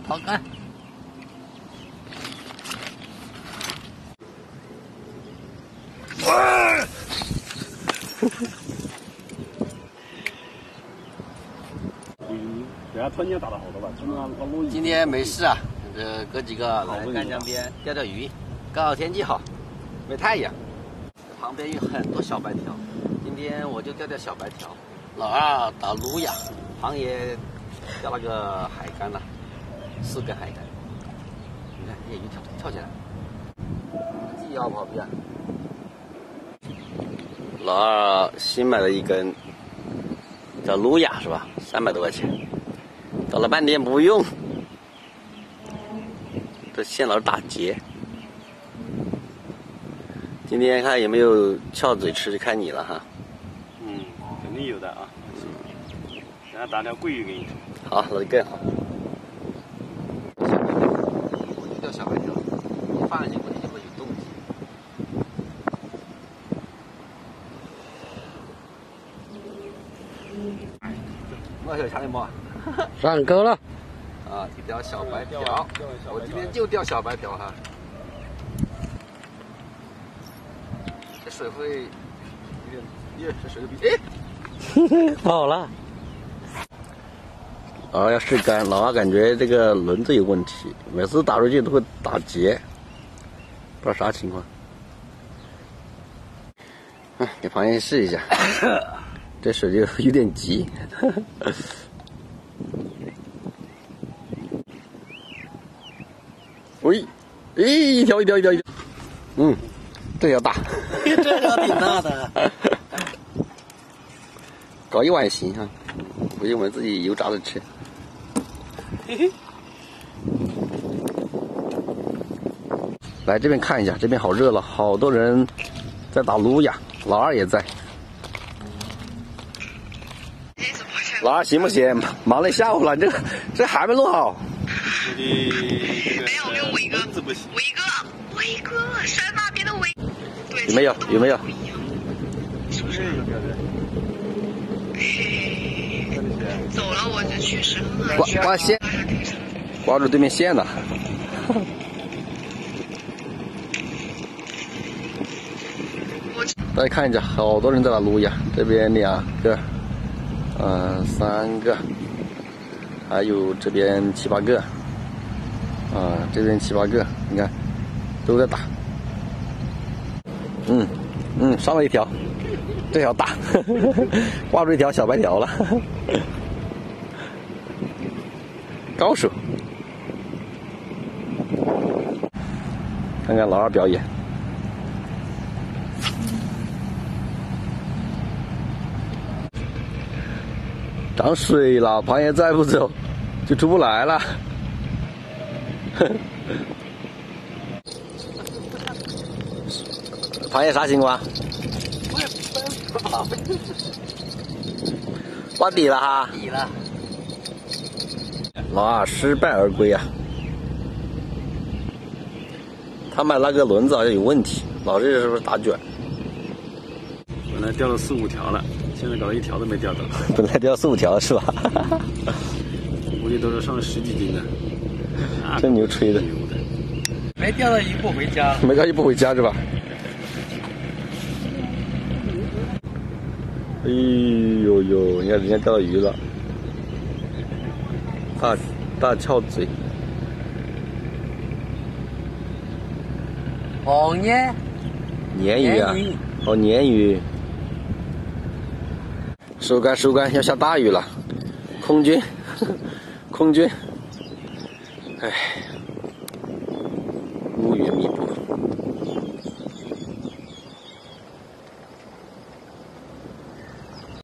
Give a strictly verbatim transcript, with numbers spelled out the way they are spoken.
抛竿。 啊！嗯，对啊，突然间打到好多吧，今晚搞落雨。 今天没事啊，这哥几个来干江边钓钓鱼，刚好天气好，没太阳，旁边有很多小白条。今天我就钓钓小白条，老二打鲈亚，旁也钓那个海竿了，四根海竿。你看，这鱼跳跳起来，这要跑不呀？老二新买了一根，叫鲈亚是吧？三百多块钱，搞了半天不用，这线老是打结。今天看有没有翘嘴吃，就看你了哈。 嗯，肯定有的啊。嗯，等下打条桂鱼给你吃。 好，那就更好。我就钓小白条，一放下去估计就会有动静。我小强的么？ 上钩了啊！一条小白条，我今天就钓小白条哈。这水会有点，耶，这水都比哎， 跑了。 老二要试竿，老二感觉这个轮子有问题，每次打出去都会打结，不知道啥情况。嗯，给螃蟹试一下，这水就有点急。喂，咦，一条一条一条一条，嗯，这条大， 这条挺大的， 搞一碗行哈，回去我们自己油炸着吃。嘿嘿，来这边看一下，这边好热闹，好多人在打鲈亚，老二也在。老二行不行？忙了一下午了，这这还没弄好。 你这个没有，给我一个， 轮子不行。 我一个，我一个山那边的尾。对， 有没有？有没有？ 是不是？ 有标准。 走了我就去深了。 挂挂线，挂住对面线了。大家看一下，好多人在打鲈亚，这边两个，嗯、三个，还有这边七八个，啊、这边七八个，你看都在打。嗯嗯，上了一条，这条大，挂住一条小白条了，高手。看看老二表演。涨水了，螃蟹再不走就出不来了。螃蟹啥情况？ 我也不知道。 挂底了哈。 底了。 老二失败而归啊！他买那个轮子好像有问题，老是是不是打卷？ 本来钓了四五条了，现在搞了一条都没钓到。 本来钓四五条是吧？ 估计都是上十几斤的。 真牛吹的。 没钓到鱼不回家。 没钓鱼不回家是吧？哎呦呦，你看人家钓到鱼了，大大翘嘴。 红耶， 鲶鱼啊，哦，鲶鱼。收竿收竿，要下大雨了，空军，空军，哎，乌云密布。